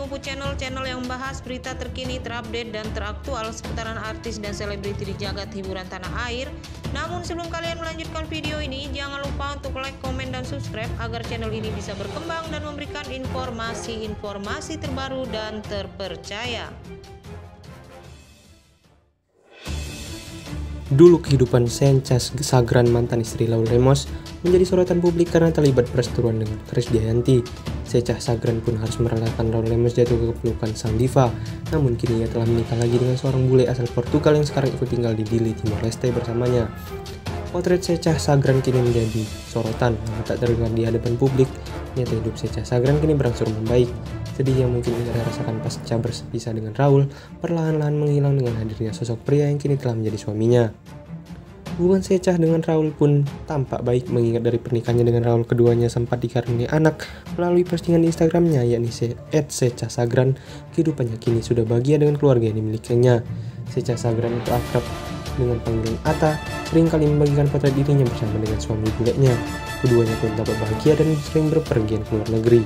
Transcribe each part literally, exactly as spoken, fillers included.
menunggu channel-channel yang membahas berita terkini, terupdate, dan teraktual seputaran artis dan selebriti di jagat hiburan tanah air. Namun sebelum kalian melanjutkan video ini, jangan lupa untuk like, komen, dan subscribe agar channel ini bisa berkembang dan memberikan informasi-informasi terbaru dan terpercaya. Dulu kehidupan Secha Sagran, mantan istri Raul Lemos, menjadi sorotan publik karena terlibat perseteruan dengan Krisdayanti. Secha Sagran pun harus merelakan Raul Lemos jatuh ke pelukan sang diva. Namun kini ia telah menikah lagi dengan seorang bule asal Portugal yang sekarang ikut tinggal di Dili, Timor Leste bersamanya. Potret Secha Sagran kini menjadi sorotan yang tak terdengar di hadapan publik. Nyata hidup Secha Sagran kini berangsur membaik. Sedih yang mungkin ia rasakan pasca berpisah dengan Raul perlahan-lahan menghilang dengan hadirnya sosok pria yang kini telah menjadi suaminya. Hubungan Secha dengan Raul pun tampak baik, mengingat dari pernikahannya dengan Raul keduanya sempat dikaruniai anak melalui postingan di Instagramnya, yakni et secha sagran. Kehidupannya kini sudah bahagia dengan keluarga yang dimilikinya. Secha Sagran itu akrab dengan panggilan Ata, seringkali membagikan potret dirinya bersama dengan suami bulenya. Keduanya pun tampak bahagia dan sering berpergian ke luar negeri.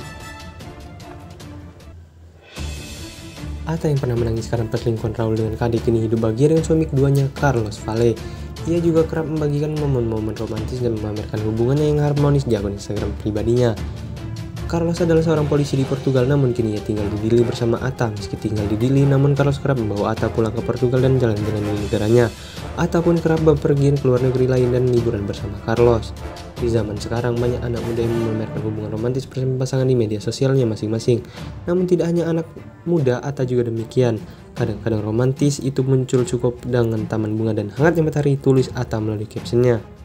Ata yang pernah menangis karena perselingkuhan Raul dengan Kade kini hidup bahagia dengan suami keduanya, Carlos Valle. Ia juga kerap membagikan momen-momen romantis dan memamerkan hubungannya yang harmonis di akun Instagram pribadinya. Carlos adalah seorang polisi di Portugal, namun kini ia tinggal di Dili bersama Ata. Meski tinggal di Dili, namun Carlos kerap membawa Ata pulang ke Portugal dan jalan-jalan di negaranya. Ata pun kerap berpergian ke luar negeri lain dan liburan bersama Carlos. Di zaman sekarang, banyak anak muda yang memamerkan hubungan romantis bersama pasangan di media sosialnya masing-masing. Namun tidak hanya anak muda, Ata juga demikian. Kadang-kadang romantis itu muncul cukup dengan taman bunga dan hangatnya matahari, tulis Ata melalui captionnya.